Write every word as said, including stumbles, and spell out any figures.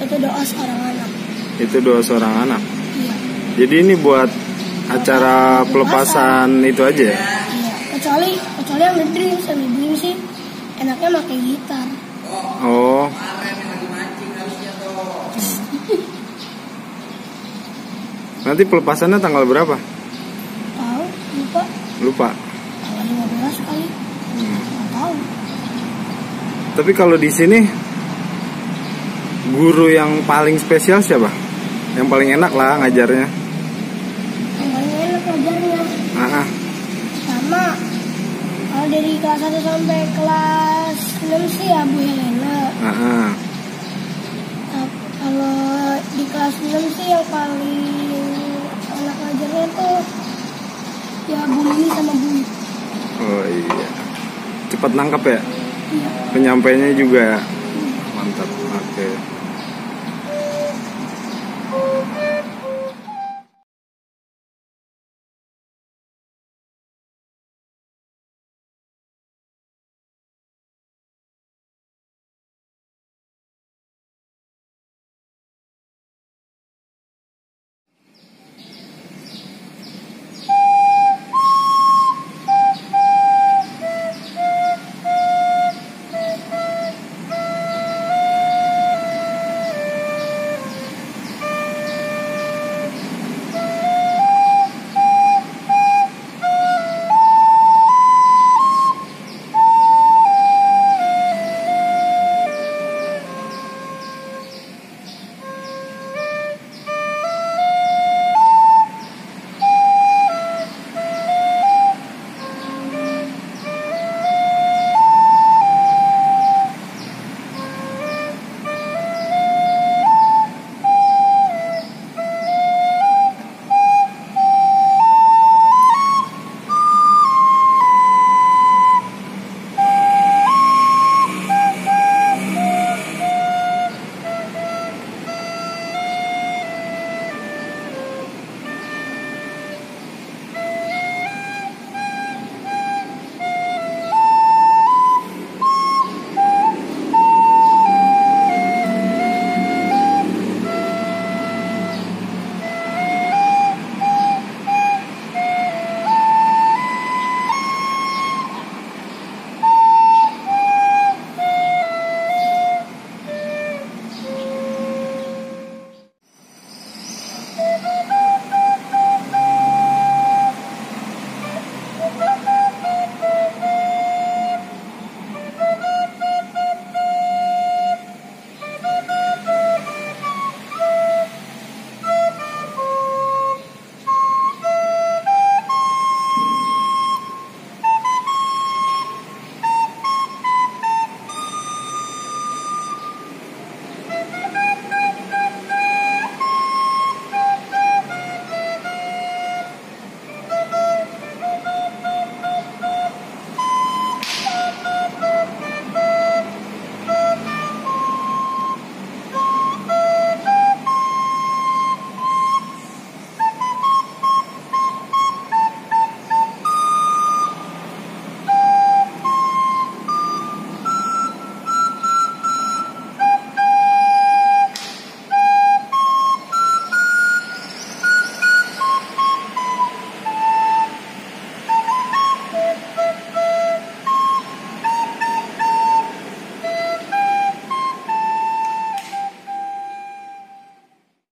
Itu doa seorang anak. Itu doa seorang anak. Iya. Jadi ini buat acara pelepasan itu aja ya? Iya. Kecuali kecuali yang The Dreams, yang The Dreams sih enaknya pakai gitar. Oh. Nanti pelepasannya tanggal berapa? Tahu? Lupa. Lupa. Tanggal lima belas kali. Hmm. Nggak tahu. Tapi kalau di sini guru yang paling spesial siapa? Yang paling enak lah ngajarnya. Yang paling enak ngajarnya. Ah, ah. Sama kalau dari kelas satu sampai kelas enam sih ya Bu Helena. Ah, ah. Nah, kalau di kelas enam sih yang paling enak ngajarnya tuh ya Bu Lili sama Bu. Oh iya. Cepat nangkep ya? Iya. Penyampainya juga ya? Mantap. Oke.